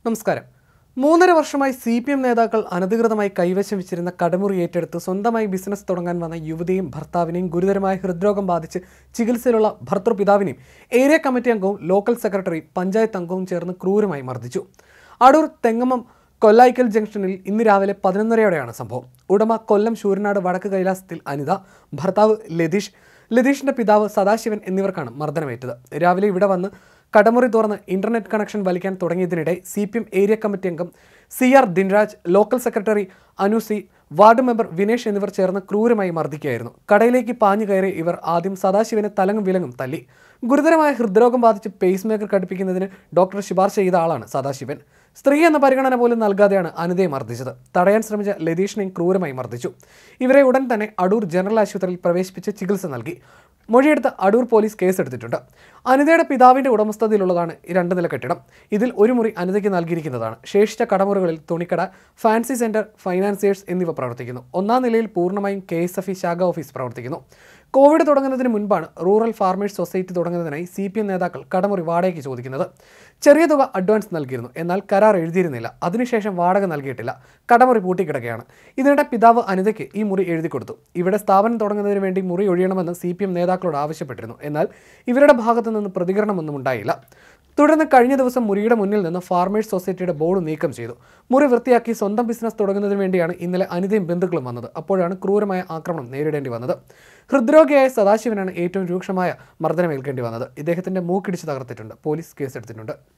നമസ്കാരം. 3.5 വർഷമായി CPM നേതാക്കൾ അനധികൃതമായി കൈവശം വെച്ചിരുന്ന കടമുറി ഏറ്റെടുത്ത് സ്വന്തമായി ബിസിനസ് തുടങ്ങാൻ വന്ന യുവതിയും ഭർത്താവിനെയും ഗുരുതരമായ ഹൃദ്രോഗം ബാധിച്ച് ചികിത്സയിലുള്ള ഭർതൃപിതാവിനെയും ഏരിയ കമ്മിറ്റി അംഗവും ലോക്കൽ സെക്രട്ടറി പഞ്ചായത്ത് അംഗവും ചേർന്ന് ക്രൂരമായി മർദ്ദിച്ചു. അടൂർ തെങ്ങമം കൊല്ലായിക്കൽ ജംഗ്ഷനിൽ ഇന്ന് രാവിലെ 11:30-യോടെയാണ് സംഭവം. ഉടമ കൊല്ലം ശൂരനാട് വടക്ക് കൈലാസത്തിൽ അനിത, ഭർത്താവ് ലതീഷിന്റെ പിതാവ് സദാശിവൻ എന്നിവർക്കാണ് മർദ്ദനമേറ്റത്. രാവിലെ ഇവിടെ വന്ന് കടമുറി തുറന്ന് ഇന്റർനെറ്റ് കണക്ഷൻ വലിക്കാൻ തുടങ്ങിയതിനിടെ CPM ഏരിയ കമ്മിറ്റി അംഗം CR Dinraj, local secretary Anusi, ward member Vinesh എന്നിവർ ചേർന്ന് ക്രൂരമായി മർദ്ദിക്കുകയായിരുന്നു. കടയിലേക്ക് പാഞ്ഞു കയറി ഇവർ ആദ്യം സദാശിവനെ തലങ്ങും വിലങ്ങും തല്ലി. ഗുരുതരമായ ഹൃദ്രോഗം ബാധിച്ച് പേസ് മേക്കർ ഘടിപ്പിക്കുന്നതിന് ഡോക്ടർ ശുപാർശ ചെയ്ത ആളാണ് സദാശിവൻ. സ്ത്രീ എന്ന പരിഗണന പോലും നൽകാതെയാണ് അനിതയെ മർദ്ദിച്ചത്. തടയാൻ ശ്രമിച്ച ലതീഷിനെയും ക്രൂരമായി മർദ്ദിച്ചു. ഇവരെ ഉടൻ തന്നെ അടൂർ ജനറൽ ആശുപത്രിയിൽ പ്രവേശിപ്പിച്ച് ചികിത്സ നൽകി. മൊഴിയെടുത്ത് അടൂർ പോലീസ് കേസെടുത്തിട്ടുണ്ട്. അനിതയുടെ പിതാവിന്റെ ഉടമസ്ഥതയിലുള്ളതാണ് 2 നില കെട്ടിടം. ഇതിൽ ഒരു മുറി അനിതയ്ക്ക് നൽകിയിരിക്കുന്നതാണ്. ശേഷിച്ച കടമുറികളിൽ തുണിക്കട, ഫാൻസി സെന്റർ, ഫൈനാൻസിയേഴ്സ് എന്നിവ പ്രവർത്തിക്കുന്നു. 1-ാം നിലയിൽ പൂർണ്ണമായും KSFE ശാഖ ഓഫീസ് പ്രവർത്തിക്കുന്നു. കോവിഡ് തുടങ്ങുന്നതിന് മുൻപാണ് റൂറൽ ഫാർമേഴ്സ് സൊസൈറ്റി തുടങ്ങുന്നതിനായി CPM നേതാക്കൾ കടമുറി വാടകയ്ക്ക് ചോദിക്കുന്നത്. ചെറിയ തുക അഡ്വാൻസ് നൽകിയിരുന്നു, എന്നാൽ കരാർ എഴുതിയിരുന്നില്ല. അതിനുശേഷം വാടക നൽകിയിട്ടില്ല. കടമുറി പൂട്ടിക്കിടക്കുകയാണ്. ഇതിനിടെ പിതാവ് അനിതയ്ക്ക് ഈ മുറി എഴുതി കൊടുത്തു. ഇവിടെ സ്ഥാപനം തുടങ്ങുന്നതിന് വേണ്ടി മുറി ഒഴിയണമെന്ന് CPM നേതാക്കളോട് ആവശ്യപ്പെട്ടിരുന്നു. എന്നാൽ ഇവരുടെ ഭാഗത്തു നിന്ന് പ്രതികരണമൊന്നും ഉണ്ടായില്ല. തുടർന്ന് കഴിഞ്ഞ ദിവസം മുറിയുടെ മുന്നിൽ നിന്ന് ഫാർമേഴ്സ് സൊസൈറ്റിയുടെ ബോർഡ് നീക്കം ചെയ്തു. മുറി വൃത്തിയാക്കി സ്വന്തം ബിസിനസ് തുടങ്ങുന്നതിന് വേണ്ടിയാണ് ഇന്നലെ അനിതയും ബന്ധുക്കളും വന്നത്. അപ്പോഴാണ് ക്രൂരമായ ആക്രമണം നേരിടേണ്ടി വന്നത്. ഹൃദ്രോഗിയായ സദാശിവനാണ് ഏറ്റവും രൂക്ഷമായ മർദ്ദനമേൽക്കേണ്ടി വന്നത്. ഇദ്ദേഹത്തിന്റെ മൂക്കിടിച്ച് തകർത്തിട്ടുണ്ട്. പോലീസ് കേസെടുത്തിട്ടുണ്ട്.